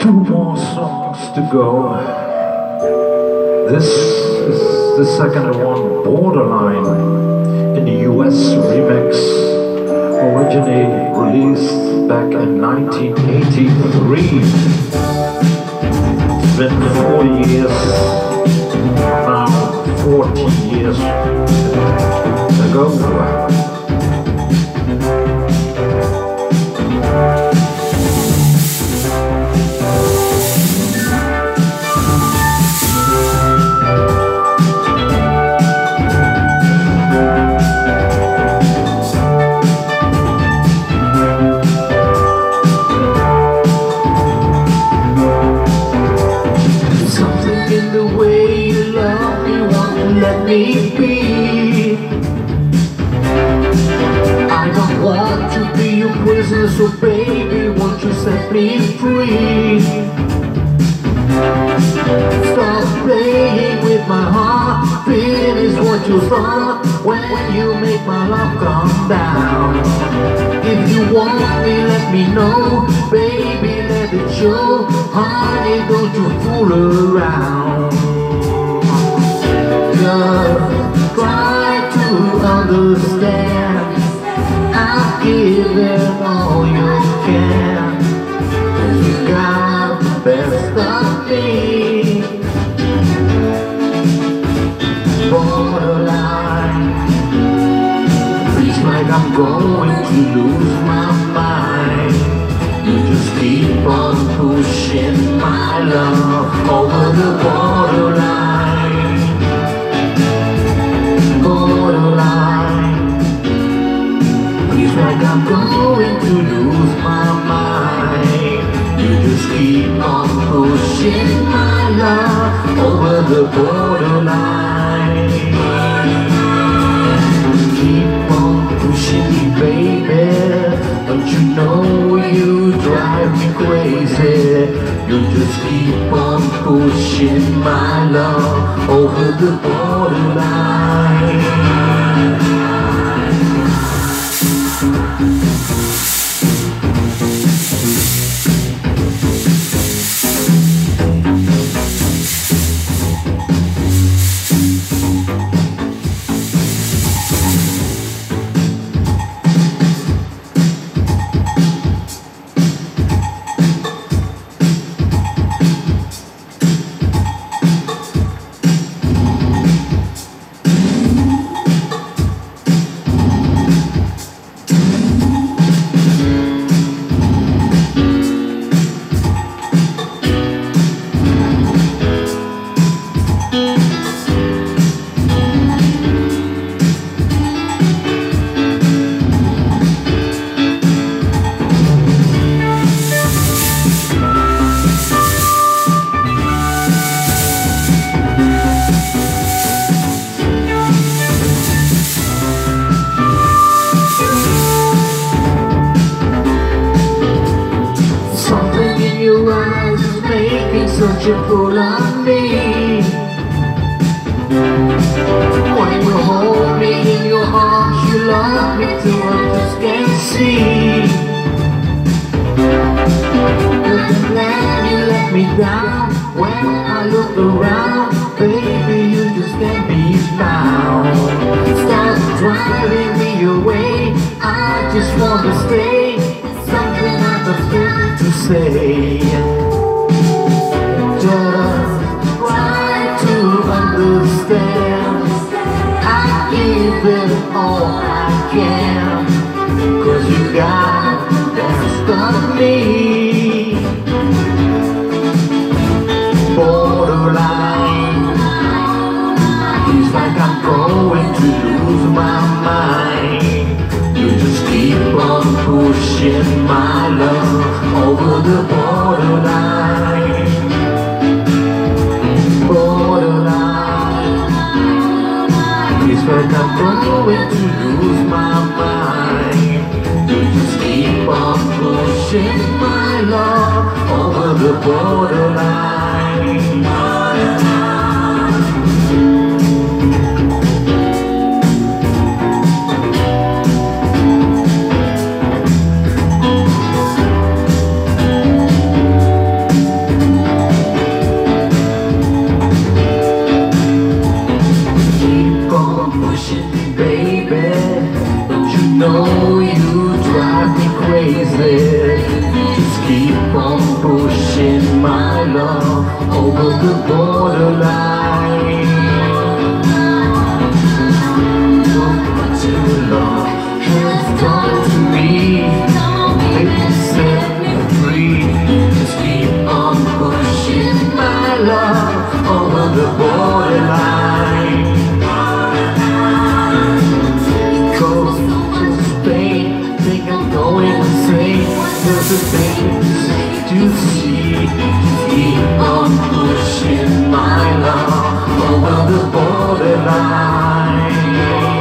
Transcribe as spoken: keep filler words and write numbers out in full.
Two more songs to go. This is the second one, Borderline, in the U S remix, originally released back in nineteen eighty-three. It's been forty years, now forty years ago. I don't want to be your prisoner, so baby, won't you set me free? Stop playing with my heart, feeling is what you thought when you make my love come down. If you want me, let me know, baby, let it show. Honey, don't you fool around. Just try to understand, I'll give it all you can. You got the best of me. Borderline, feels like I'm going to lose my mind. You just keep on pushing my love over the borderline. Like I'm going to lose my mind. You just keep on pushing my love over the borderline. Keep on pushing me, baby. Don't you know you drive me crazy? You just keep on pushing my love over the borderline. Such a pull on me. When you hold me in your arms, you love me till I just can't see. Doesn't let you let me down. When I look around, baby, you just can't be found. Stop driving me away, I just want to stay. Something I just got to say. Just try to understand, I give it all I can. Cause you got the best of me. Borderline, feels like I'm going to lose my mind. You just keep on pushing my love over the borderline. Like I'm going to lose my mind. You just keep on pushing my love over the borderline. said, just keep on pushing my love over the borderline. Look what your love has done to me. Baby, set me free. Just keep on pushing my love over the borderline. Cause just pain, think I'm going insane. There's a thing to see. Keep on pushing my love over the borderline.